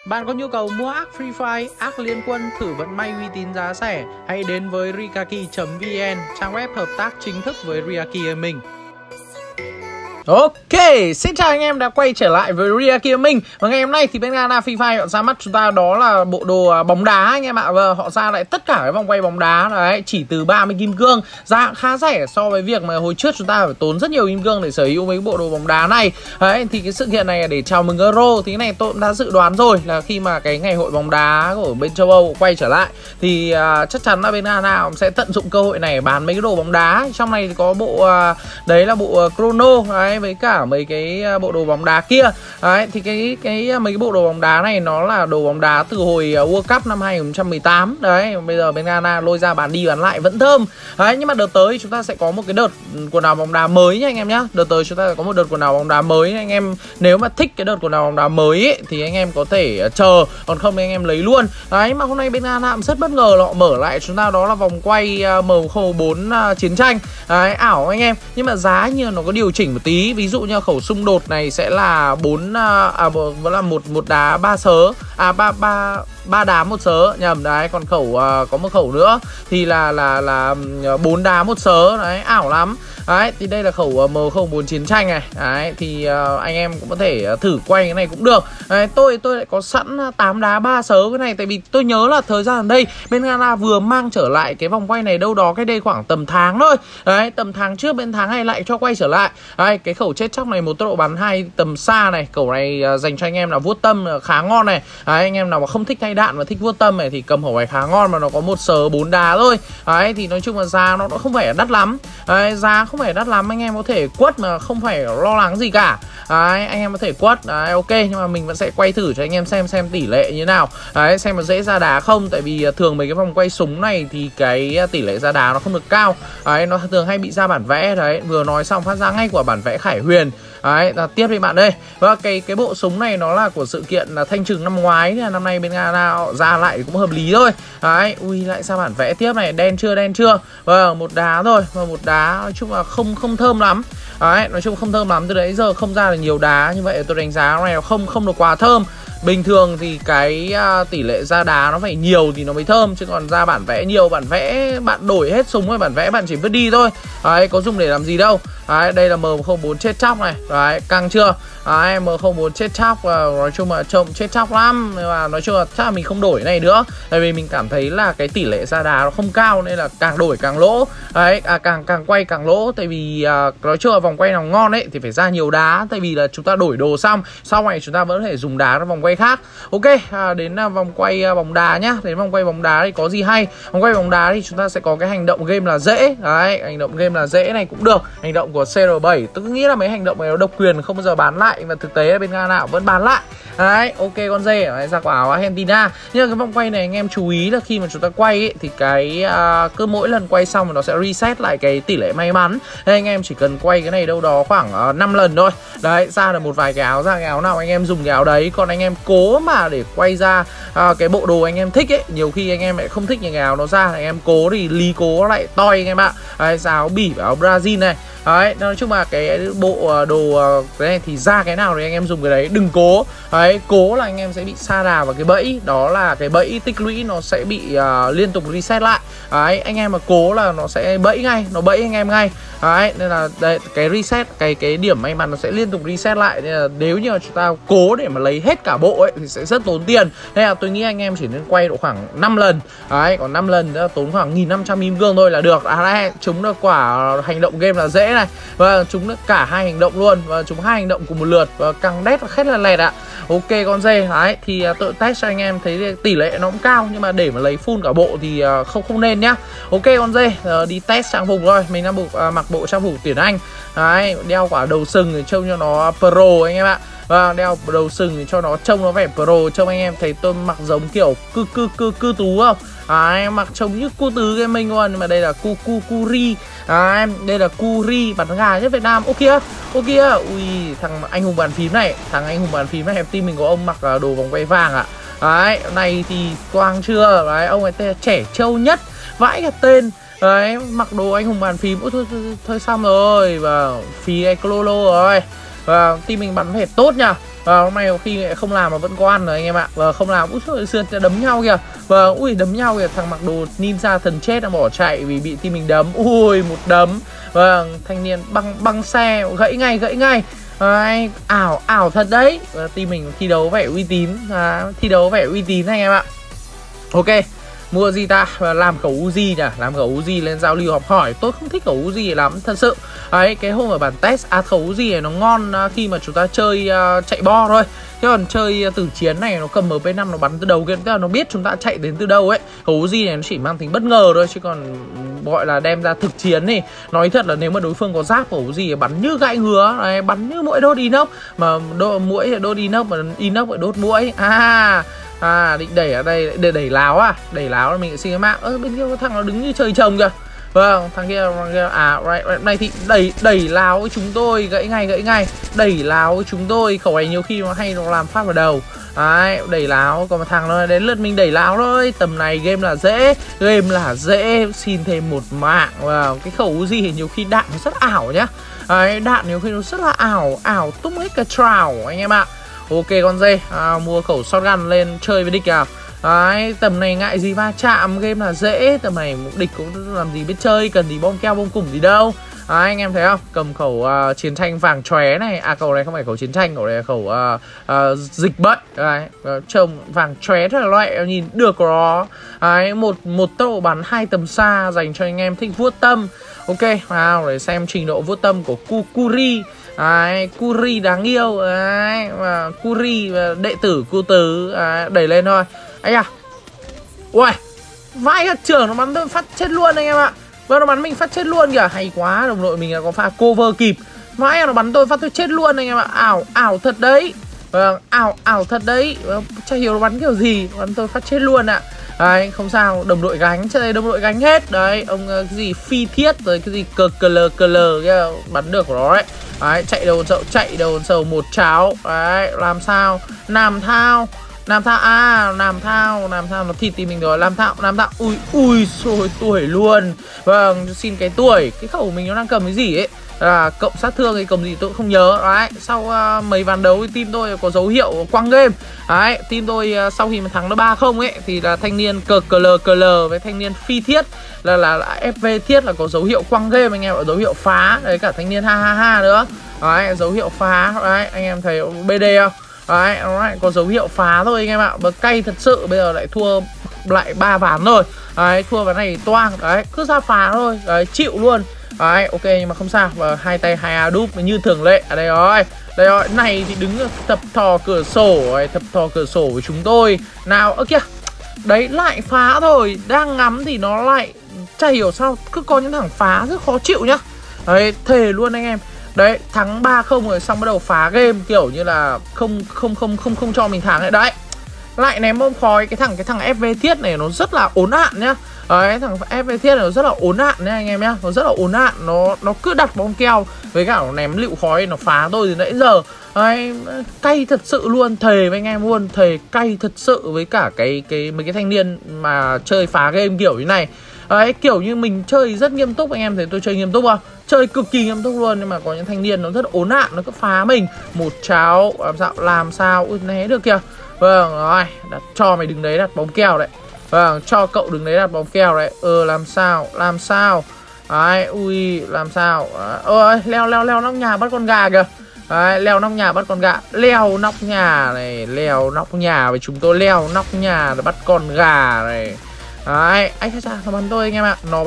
Bạn có nhu cầu mua ác Free Fire, ác Liên Quân, thử vận may uy tín giá rẻ, hãy đến với Rikaki.vn, trang web hợp tác chính thức với Riaki Gaming. Ok, xin chào anh em đã quay trở lại với Riaki Gaming. Và ngày hôm nay thì bên Ghana Free Fire họ ra mắt chúng ta đó là bộ đồ bóng đá anh em ạ. Và họ ra lại tất cả cái vòng quay bóng đá đấy, chỉ từ 30 kim cương, giá khá rẻ so với việc mà hồi trước chúng ta phải tốn rất nhiều kim cương để sở hữu mấy bộ đồ bóng đá này. Đấy, thì cái sự kiện này là để chào mừng Euro. Thì cái này tôi cũng đã dự đoán rồi, là khi mà cái ngày hội bóng đá của bên châu Âu quay trở lại thì chắc chắn là bên Ghana cũng sẽ tận dụng cơ hội này bán mấy cái đồ bóng đá. Trong này thì có bộ đấy là bộ Chrono đấy, với cả mấy cái bộ đồ bóng đá kia. Đấy, thì mấy cái bộ đồ bóng đá này nó là đồ bóng đá từ hồi World Cup năm 2018. Đấy, bây giờ bên Ghana lôi ra bán đi bán lại vẫn thơm. Đấy, nhưng mà đợt tới chúng ta sẽ có một cái đợt quần áo bóng đá mới nha anh em nhá. Đợt tới chúng ta sẽ có một đợt quần áo bóng đá mới. Anh em nếu mà thích cái đợt quần áo bóng đá mới ấy, thì anh em có thể chờ, còn không thì anh em lấy luôn. Đấy, mà hôm nay bên Ghana rất bất ngờ là họ mở lại chúng ta đó là vòng quay M04 chiến tranh. Đấy, ảo anh em, nhưng mà giá như nó có điều chỉnh một tí. Ví dụ như khẩu xung đột này sẽ là vẫn là một đá 3 sớ, ba đá một sớ nhầm đấy, còn khẩu có một khẩu nữa thì là 4 đá một sớ. Đấy, ảo lắm. Đấy, thì đây là khẩu M04 chiến tranh này. Đấy, thì anh em cũng có thể thử quay cái này cũng được. Đấy, tôi lại có sẵn 8 đá 3 sớ cái này, tại vì tôi nhớ là thời gian gần đây bên Ghana vừa mang trở lại cái vòng quay này đâu đó cái đây khoảng tầm tháng thôi. Đấy, tầm tháng trước bên tháng này lại cho quay trở lại. Đấy, cái khẩu chết chóc này một tốc độ bắn 2 tầm xa này, khẩu này dành cho anh em là vuốt tâm khá ngon này. Đấy, anh em nào mà không thích thay đạn và thích vuốt tâm này thì cầm khẩu này khá ngon, mà nó có một sớ 4 đá thôi. Đấy, thì nói chung là giá nó không phải đắt lắm. Đấy, giá không phải đắt lắm, anh em có thể quất mà không phải lo lắng gì cả. Đấy, anh em có thể quất. Đấy, ok, nhưng mà mình vẫn sẽ quay thử cho anh em xem tỷ lệ như nào. Đấy, xem nó dễ ra đá không, tại vì thường mấy cái vòng quay súng này thì cái tỷ lệ ra đá nó không được cao. Đấy, nó thường hay bị ra bản vẽ. Đấy, vừa nói xong phát ra ngay của bản vẽ Khải Huyền. Đấy, tiếp đi bạn ơi. Và cái bộ súng này nó là của sự kiện là Thanh Trừng năm ngoái, thì năm nay bên Ghana họ ra lại cũng hợp lý thôi. Đấy, ui lại ra bản vẽ tiếp này, đen chưa. Vâng, một đá thôi, và một đá nói chung là không thơm lắm. Đấy, nói chung không thơm lắm, từ đấy giờ không ra được nhiều đá như vậy, tôi đánh giá này không được quá thơm. Bình thường thì cái tỷ lệ ra đá nó phải nhiều thì nó mới thơm, chứ còn ra bản vẽ nhiều, bản vẽ bạn đổi hết súng rồi, bản vẽ bạn chỉ vứt đi thôi. Đấy, có dùng để làm gì đâu. Đấy, đây là M04 chết chóc này. Đấy, căng chưa? Đấy, M04 chết chóc, nói chung là trông chết chóc lắm. Nhưng mà nói chung là chắc là mình không đổi này nữa, tại vì mình cảm thấy là cái tỷ lệ ra đá nó không cao, nên là càng đổi càng lỗ. Đấy, càng quay càng lỗ. Tại vì nói chung là vòng quay nào ngon ấy thì phải ra nhiều đá, tại vì là chúng ta đổi đồ xong sau này chúng ta vẫn có thể dùng đá trong vòng quay khác. Ok, đến vòng quay bóng đá nhá. Đến vòng quay bóng đá thì có gì hay? Vòng quay bóng đá thì chúng ta sẽ có cái hành động game là dễ. Đấy, hành động game là dễ này cũng được. Hành động của CR7, tôi nghĩ là mấy hành động này nó độc quyền không bao giờ bán lại, và thực tế là bên Ghana cũng vẫn bán lại. Đấy, ok con dê. Đấy, ra quả áo Argentina. Nhưng cái vòng quay này anh em chú ý là khi mà chúng ta quay ấy, thì cái cứ mỗi lần quay xong thì nó sẽ reset lại cái tỷ lệ may mắn. Nên anh em chỉ cần quay cái này đâu đó khoảng 5 lần thôi. Đấy, ra được một vài cái áo, ra cái áo nào anh em dùng cái áo đấy. Còn anh em cố mà để quay ra cái bộ đồ anh em thích ấy, nhiều khi anh em lại không thích những cái áo nó ra, anh em cố thì lý cố lại toi anh em ạ. Đấy, áo Bỉ, áo Brazil này. Đấy, nói chung là cái bộ đồ cái này thì ra cái nào thì anh em dùng cái đấy, đừng cố. Đấy, cố là anh em sẽ bị sa đà vào cái bẫy, đó là cái bẫy tích lũy nó sẽ bị liên tục reset lại. Đấy, anh em mà cố là nó sẽ bẫy ngay, nó bẫy anh em ngay. Đấy, nên là đây, cái reset, cái điểm may mắn nó sẽ liên tục reset lại. Nên là nếu như chúng ta cố để mà lấy hết cả bộ ấy thì sẽ rất tốn tiền. Nên là tôi nghĩ anh em chỉ nên quay độ khoảng 5 lần. Đấy, còn 5 lần nữa tốn khoảng 1.500 kim cương thôi là được. Đây, chúng được quả hành động game là dễ này. Và chúng được cả hai hành động luôn, và chúng hai hành động cùng một lượt, và căng đét khét là lẹt ạ. Ok con dê. Đấy, thì tôi test cho anh em thấy tỷ lệ nó cũng cao, nhưng mà để mà lấy full cả bộ thì không nên nhá. Ok con dê, đi test trang phục thôi. Mình đang mặc bộ trang phục tuyển Anh. Đấy, đeo quả đầu sừng để trông cho nó pro anh em ạ. Và đeo đầu sừng cho nó trông nó vẻ pro, trông anh em thấy tôi mặc giống kiểu cư tú không? Em mặc trông như cu tứ cái mình luôn, nhưng mà đây là Curi. Đây là Curi, bắn gà nhất Việt Nam. Ô kìa, ui thằng anh hùng bàn phím này, em tin mình có ông mặc đồ vòng quay vàng ạ. Đấy, này thì toang chưa? Đấy, ông ấy tên là trẻ trâu nhất, vãi cả tên. Đấy, mặc đồ anh hùng bàn phím. Ôi thôi xong rồi, và phí cái clolo rồi. Và team mình bắn phải tốt nha. Và hôm nay có khi không làm mà vẫn có ăn rồi anh em ạ. Và không làm, ui xưa đấm nhau kìa. Và ui đấm nhau kìa, thằng mặc đồ ninja thần chết đang bỏ chạy vì bị team mình đấm. Ui một đấm. Và thanh niên băng xe gãy ngay. Ảo thật đấy. Và team mình thi đấu vẻ uy tín, anh em ạ. Ok, mua gì ta? Làm khẩu Uzi nhỉ? Làm khẩu Uzi lên giao lưu học hỏi. Tôi không thích khẩu Uzi lắm, thật sự. Đấy, cái hôm ở bản test khẩu Uzi này nó ngon khi mà chúng ta chơi chạy bo thôi. Thế còn chơi tử chiến này nó cầm MP5 nó bắn từ đầu kia, tức là nó biết chúng ta chạy đến từ đâu ấy. Khẩu Uzi này nó chỉ mang tính bất ngờ thôi, chứ còn gọi là đem ra thực chiến thì nói thật là nếu mà đối phương có giáp khẩu Uzi bắn như gãi ngứa, đấy, bắn như mũi đốt inox, mà mũi thì đốt inox, mà inox lại đốt mũi. Định đẩy ở đây để đẩy láo đẩy láo là mình xin cái mạng. Bên kia có thằng nó đứng như trời trồng kìa. Vâng, thằng kia này thì đẩy láo với chúng tôi, gãy ngay. Đẩy láo với chúng tôi, khẩu này nhiều khi nó hay nó làm phát vào đầu. Đấy, đẩy láo, còn một thằng nó đến lượt mình đẩy láo thôi. Tầm này game là dễ, xin thêm một mạng. Vào cái khẩu Uzi thì nhiều khi đạn nó rất ảo nhá. Đấy, đạn nhiều khi nó rất là ảo tung hết cả trào anh em ạ. Ok con dê, mua khẩu shotgun lên chơi với địch nào. Đấy, tầm này ngại gì va chạm, game là dễ. Tầm này địch cũng làm gì biết chơi, cần gì bom keo bom củng gì đâu. Đấy, anh em thấy không? Cầm khẩu chiến tranh vàng chóe này. Khẩu này không phải khẩu chiến tranh, khẩu này là khẩu dịch bệnh. Đấy, trông vàng chóe rất là loại, nhìn được đó. Đấy, một tốc độ bắn 2 tầm xa dành cho anh em thích vuốt tâm. Ok, để xem trình độ vuốt tâm của Kukuri. Đấy, Kuri đáng yêu. Đấy, và Kuri đệ tử cô tứ. Đấy, đẩy lên thôi. Ấy à, ui, vãi cả trường, nó bắn tôi phát chết luôn anh em ạ. Vâng, nó bắn mình phát chết luôn kìa. Hay quá, đồng đội mình có pha cover kịp. Vãi, nó bắn tôi phát tôi chết luôn anh em ạ. Ảo thật đấy. Vâng, ảo thật đấy. Chả hiểu nó bắn kiểu gì, bắn tôi phát chết luôn ạ. Đấy, không sao, đồng đội gánh, trên đây đồng đội gánh hết. Đấy, ông cái gì phi thiết rồi cái gì cờ lờ bắn được của nó đấy. Đấy, chạy đầu sầu một cháo. Đấy, làm sao? Nam thao nó thịt thì mình rồi. Nam thao, ui xôi tuổi luôn. Vâng, xin cái tuổi. Cái khẩu mình nó đang cầm cái gì ấy, cộng sát thương hay cầm gì tôi cũng không nhớ. Đấy, sau mấy ván đấu thì team tôi có dấu hiệu quăng game. Đấy, team tôi sau khi mà thắng nó 3-0 ấy thì là thanh niên cờ lờ với thanh niên phi thiết là FV thiết là có dấu hiệu quăng game anh em, ở dấu hiệu phá. Đấy, cả thanh niên ha nữa. Đấy, dấu hiệu phá. Đấy, anh em thấy BD không? Đấy, nó lại có dấu hiệu phá thôi anh em ạ. Bật cay thật sự, bây giờ lại thua lại 3 ván rồi. Đấy, thua ván này toang. Đấy, cứ ra phá thôi. Đấy, chịu luôn. Đấy, ok, nhưng mà không sao. Và hai tay hai a đúp như thường lệ. Đây rồi, này thì đứng thập thò cửa sổ với chúng tôi. Nào, ơ kìa. Đấy, lại phá thôi. Đang ngắm thì nó lại chả hiểu sao cứ có những thằng phá rất khó chịu nhá. Đấy, thề luôn anh em. Đấy, thắng 3-0 rồi xong bắt đầu phá game, kiểu như là không cho mình thắng ấy. Đấy, lại ném bom khói. Cái thằng FV thiết này nó rất là ốn hạn nhá. Đấy, thằng FV thiết này nó rất là ốn hạn nha anh em nhá. Nó rất là ốn hạn, nó cứ đặt bom keo với cả nó ném lựu khói, nó phá tôi từ nãy giờ. Đấy, cay thật sự luôn, thề với anh em luôn, thề cay thật sự với cả mấy cái thanh niên mà chơi phá game kiểu như này. Đấy, kiểu như mình chơi rất nghiêm túc, anh em thấy tôi chơi nghiêm túc không? Chơi cực kỳ nghiêm túc luôn, nhưng mà có những thanh niên nó rất ốn hạn, nó cứ phá mình. Một cháo, làm sao, ui né được kìa. Vâng, rồi, cho mày đứng đấy đặt bóng keo đấy. Vâng, cho cậu đứng đấy đặt bóng keo đấy. Làm sao. Đấy, ui, làm sao. Ôi, leo nóc nhà bắt con gà kìa. Đấy, leo nóc nhà bắt con gà. Leo nóc nhà này, leo nóc nhà với chúng tôi leo nóc nhà để bắt con gà này. Đấy, anh sao nó bắn tôi anh em ạ. Nó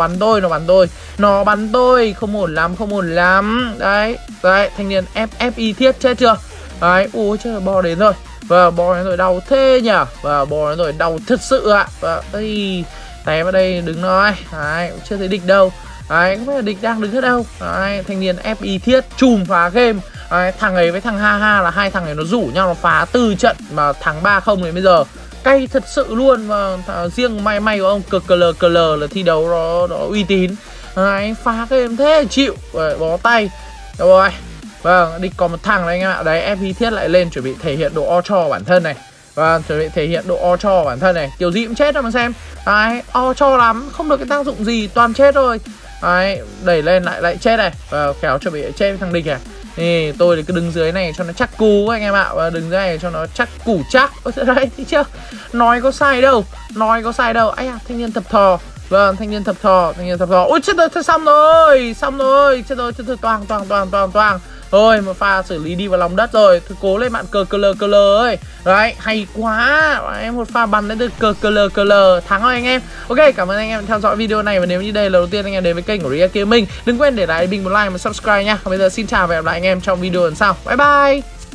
bắn tôi, không ổn lắm. Đấy, thanh niên FFI thiết chết chưa? Đấy, ui trời, bo đến rồi. Và bo đến rồi, đau thế nhỉ. Và bo đến rồi, đau thật sự ạ. Và đây, té vào đây đứng nói. Đấy, chưa thấy địch đâu. Đấy, không biết là địch đang đứng hết đâu. Đấy, thanh niên FI thiết chùm phá game. Đấy, thằng ấy với thằng ha là hai thằng này nó rủ nhau nó phá từ trận mà thắng 3-0 đến bây giờ. Cay thật sự luôn. Và riêng may của ông cờ lờ là thi đấu nó uy tín. Đấy, phá game thế chịu. Bó tay. Rồi. Vâng, địch còn một thằng này anh em ạ. Đấy, FV thiết lại lên chuẩn bị thể hiện độ o cho bản thân này. Vâng, chuẩn bị thể hiện độ o cho bản thân này. Kiểu gì cũng chết thôi mà xem. Đấy, o cho lắm, không được cái tác dụng gì, toàn chết thôi. Đấy, đẩy lên lại chết này. Khéo chuẩn bị chết với thằng địch này. Thì tôi thì cứ đứng dưới này cho nó chắc cú anh em ạ. Và đứng dưới này cho nó chắc củ chắc. Đấy, thấy chưa? Nói có sai đâu. Nói có sai đâu. Ây à, thanh niên thập thò. Vâng, thanh niên thập thò. Ôi chết rồi, xong rồi. Xong rồi, chết rồi, toang. Thôi, một pha xử lý đi vào lòng đất rồi. Thôi cố lên bạn cờ lờ ơi. Đấy, hay quá. Em một pha bắn đến được cờ lờ. Thắng rồi anh em. Ok, cảm ơn anh em theo dõi video này. Và nếu như đây là lần đầu tiên anh em đến với kênh của React Gaming, đừng quên để lại bình một like và subscribe nha. Còn bây giờ xin chào và hẹn gặp lại anh em trong video lần sau. Bye bye.